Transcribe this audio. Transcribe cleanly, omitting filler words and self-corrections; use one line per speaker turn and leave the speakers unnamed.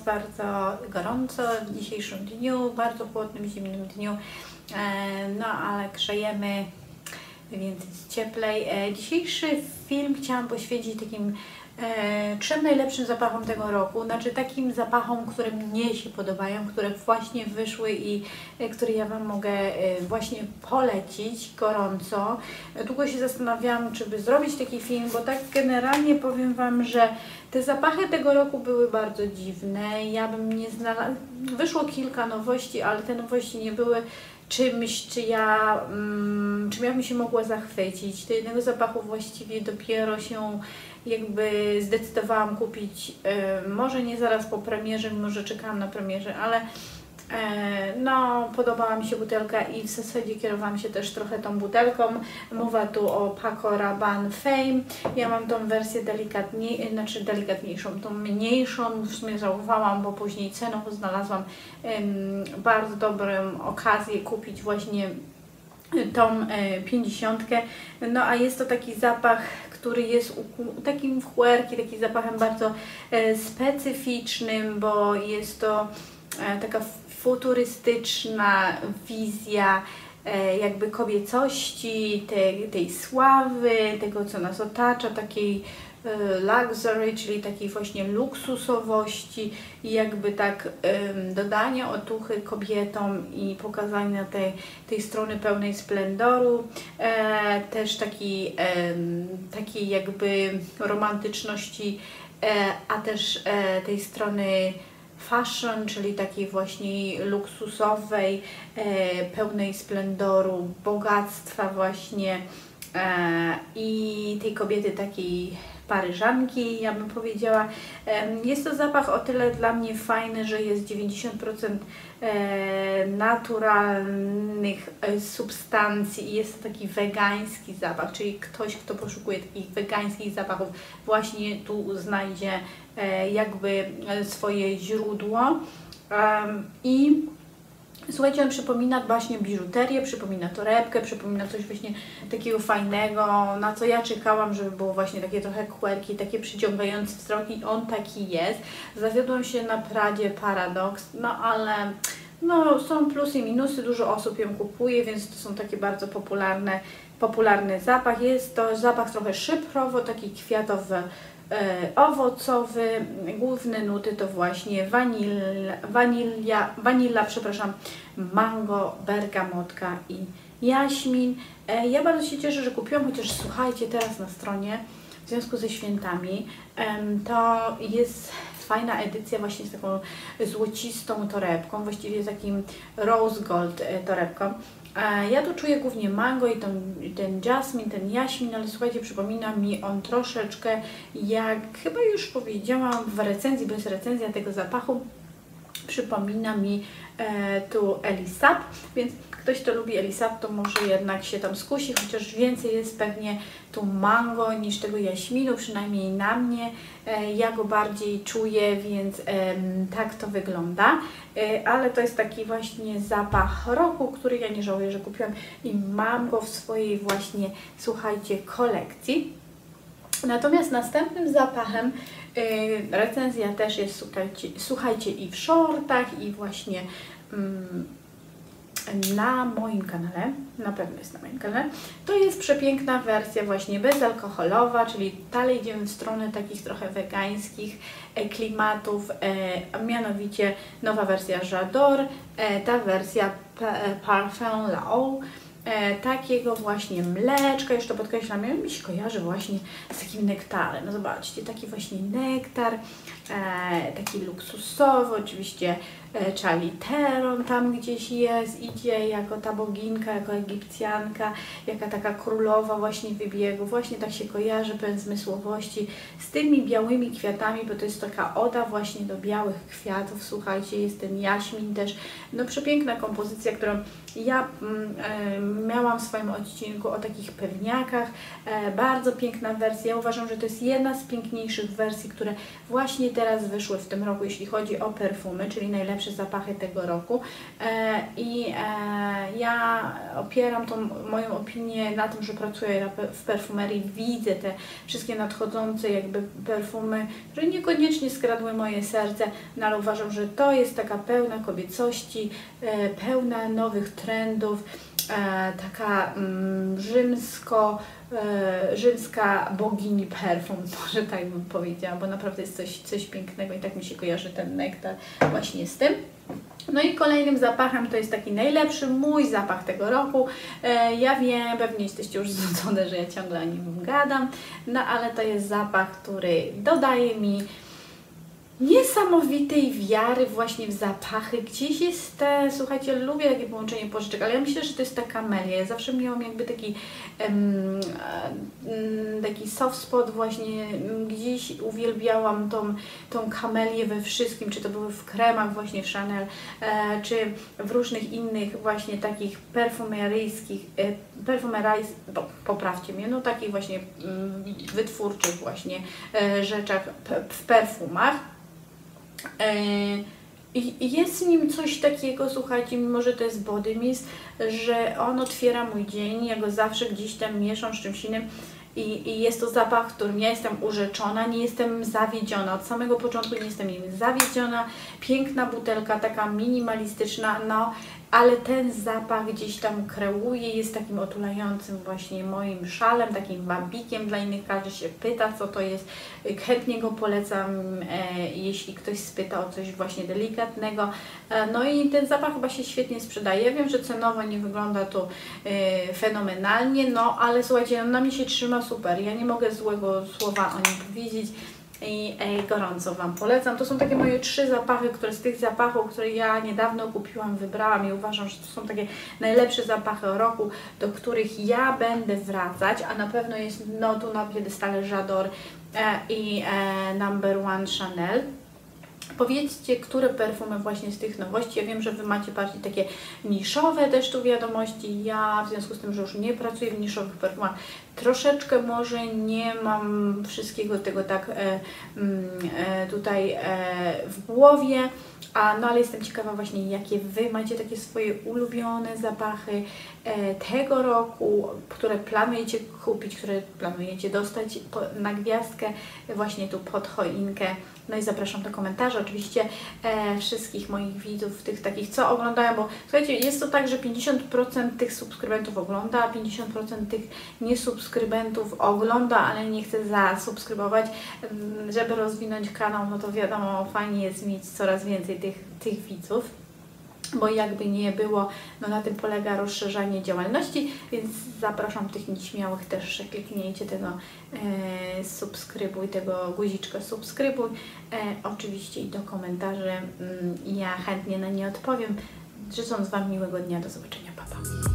bardzo gorąco w dzisiejszym dniu, bardzo chłodnym, zimnym dniu, no ale grzejemy, więc jest cieplej. Dzisiejszy film chciałam poświęcić takim 3 najlepszym zapachom tego roku, znaczy takim zapachom, które mnie się podobają, które właśnie wyszły i które ja Wam mogę właśnie polecić gorąco. Długo się zastanawiałam, czy by zrobić taki film, bo tak generalnie powiem Wam, że te zapachy tego roku były bardzo dziwne. Ja bym nie znalazła, wyszło kilka nowości, ale te nowości nie były czymś, czym ja bym się mogła zachwycić. Do jednego zapachu właściwie dopiero się jakby zdecydowałam kupić, może nie zaraz po premierze, mimo że czekałam na premierę, ale no, podobała mi się butelka i w zasadzie kierowałam się też trochę tą butelką. Mowa tu o Paco Rabanne Fame. Ja mam tą wersję delikatniejszą, tą mniejszą. W sumie żałowałam, bo później ceną znalazłam bardzo dobrą okazję kupić właśnie tą 50. No a jest to taki zapach, który jest takim wchłerki, takim zapachem bardzo specyficznym, bo jest to taka futurystyczna wizja jakby kobiecości, tej sławy, tego co nas otacza, takiej luxury, czyli takiej właśnie luksusowości i jakby tak dodania otuchy kobietom i pokazania tej strony pełnej splendoru, też takiej jakby romantyczności, a też tej strony fashion, czyli takiej właśnie luksusowej, pełnej splendoru, bogactwa właśnie i tej kobiety takiej paryżanki, ja bym powiedziała. Jest to zapach o tyle dla mnie fajny, że jest 90% naturalnych substancji i jest to taki wegański zapach, czyli ktoś, kto poszukuje takich wegańskich zapachów, właśnie tu znajdzie jakby swoje źródło. I słuchajcie, on przypomina właśnie biżuterię, przypomina torebkę, przypomina coś właśnie takiego fajnego, na co ja czekałam, żeby było właśnie takie trochę quirky, takie przyciągające wzrok i on taki jest. Zawiodłam się na Pradzie Paradox, no ale no, są plusy i minusy, dużo osób ją kupuje, więc to są takie bardzo popularny zapach. Jest to zapach trochę szyprowo, taki kwiatowy, owocowy. Główne nuty to właśnie wanila, przepraszam, mango, bergamotka i jaśmin. Ja bardzo się cieszę, że kupiłam, chociaż słuchajcie, teraz na stronie w związku ze świętami to jest fajna edycja właśnie z taką złocistą torebką, właściwie z takim rose gold torebką. Ja tu czuję głównie mango i ten jasmin, ten jaśmin, ale słuchajcie, przypomina mi on troszeczkę, jak chyba już powiedziałam w recenzji, bo jest recenzja tego zapachu, przypomina mi tu Elisab, więc ktoś, kto lubi Elisab, to może jednak się tam skusi, chociaż więcej jest pewnie tu mango niż tego jaśminu, przynajmniej na mnie. Ja go bardziej czuję, więc tak to wygląda. Ale to jest taki właśnie zapach roku, który ja nie żałuję, że kupiłam i mam go w swojej właśnie, słuchajcie, kolekcji. Natomiast następnym zapachem, recenzja też jest, słuchajcie, i w shortach, i właśnie na moim kanale, na pewno jest na moim kanale, to jest przepiękna wersja właśnie bezalkoholowa, czyli dalej idziemy w stronę takich trochę wegańskich klimatów, a mianowicie nowa wersja J'adore, ta wersja Parfum La Eau, takiego właśnie mleczka, jeszcze podkreślam, mi się kojarzy właśnie z takim nektarem. No zobaczcie, taki właśnie nektar, taki luksusowy, oczywiście Charlize Theron tam gdzieś idzie jako ta boginka, jako Egipcjanka, jaka taka królowa właśnie wybiegu, właśnie tak się kojarzy, pełen zmysłowości z tymi białymi kwiatami, bo to jest taka oda właśnie do białych kwiatów, słuchajcie, jest ten jaśmin też, no przepiękna kompozycja, którą ja miałam w swoim odcinku o takich pewniakach, bardzo piękna wersja, ja uważam, że to jest jedna z piękniejszych wersji, które właśnie teraz wyszły w tym roku, jeśli chodzi o perfumy, czyli najlepsze najlepsze zapachy tego roku ja opieram tą moją opinię na tym, że pracuję w perfumerii, widzę te wszystkie nadchodzące jakby perfumy, które niekoniecznie skradły moje serce, no ale uważam, że to jest taka pełna kobiecości, pełna nowych trendów, taka rzymska bogini perfum, może tak bym powiedziała, bo naprawdę jest coś pięknego i tak mi się kojarzy ten nektar właśnie z tym. No i kolejnym zapachem to jest taki najlepszy mój zapach tego roku. Ja wiem, pewnie jesteście już znudzone, że ja ciągle o nim gadam, no ale to jest zapach, który dodaje mi niesamowitej wiary właśnie w zapachy. Gdzieś jest słuchajcie, lubię takie połączenie pożyczek, ale ja myślę, że to jest ta kamelia. Ja zawsze miałam jakby taki soft spot właśnie, gdzieś uwielbiałam tą kamelię we wszystkim, czy to były w kremach właśnie w Chanel, czy w różnych innych właśnie takich poprawcie mnie, no takich właśnie wytwórczych właśnie rzeczach w perfumach. I jest w nim coś takiego, słuchajcie, mimo że to jest body mist, że on otwiera mój dzień, ja go zawsze gdzieś tam mieszam z czymś innym i jest to zapach, którym ja jestem urzeczona, nie jestem zawiedziona, od samego początku nie jestem nim zawiedziona, piękna butelka, taka minimalistyczna, no ale ten zapach gdzieś tam kreuje, jest takim otulającym właśnie moim szalem, takim babikiem dla innych. Każdy się pyta, co to jest. Chętnie go polecam, jeśli ktoś spyta o coś właśnie delikatnego. No i ten zapach chyba się świetnie sprzedaje. Ja wiem, że cenowo nie wygląda to fenomenalnie, no ale słuchajcie, na mnie się trzyma super. Ja nie mogę złego słowa o nim powiedzieć. I gorąco Wam polecam. To są takie moje 3 zapachy, które z tych zapachów, które ja niedawno kupiłam, wybrałam i uważam, że to są takie najlepsze zapachy roku, do których ja będę wracać, a na pewno jest tu na piedestale J'adore i Number One Chanel. Powiedzcie, które perfumy właśnie z tych nowości. Ja wiem, że Wy macie bardziej takie niszowe też tu wiadomości. Ja w związku z tym, że już nie pracuję w niszowych perfumach, troszeczkę może nie mam wszystkiego tego tak tutaj w głowie, no ale jestem ciekawa właśnie, jakie Wy macie takie swoje ulubione zapachy tego roku, które planujecie kupić, które planujecie dostać na gwiazdkę właśnie tu pod choinkę. No i zapraszam do komentarzy oczywiście wszystkich moich widzów, tych takich, co oglądają, bo słuchajcie, jest to tak, że 50% tych subskrybentów ogląda, a 50% tych niesubskrybentów ogląda, ale nie chce zasubskrybować. Żeby rozwinąć kanał, no to wiadomo, fajnie jest mieć coraz więcej tych widzów, bo jakby nie było, no na tym polega rozszerzanie działalności, więc zapraszam tych nieśmiałych też, że kliknijcie tego subskrybuj, tego guziczka subskrybuj, oczywiście i do komentarzy, ja chętnie na nie odpowiem. Życząc Wam miłego dnia, do zobaczenia, pa pa.